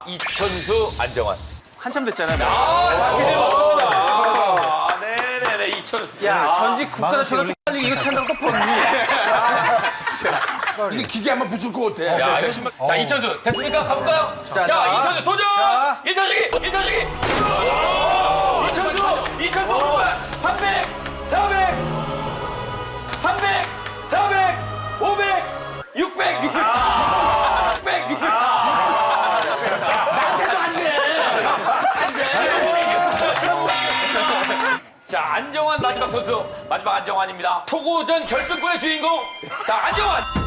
이천수, 안정환. 한참 됐잖아요. 자, 기대 맞습니다. 네네네, 이천수. 야, 전직 국가대표가 쪽팔리기 이거 찬다고 또 벗니? 아, 진짜. 이게 기계 한번 붙일 것 같아. 야, 이거 신발. 자, 이천수. 됐습니까? 가볼까요? 자, 이천수 도전! 이천수기! 이천수! 300, 400, 300, 400, 500, 600, 600, 600, 600. 나한테도 안 돼. 자, 안정환 마지막 선수. 마지막 안정환입니다. 토고전 결승권의 주인공. 자, 안정환.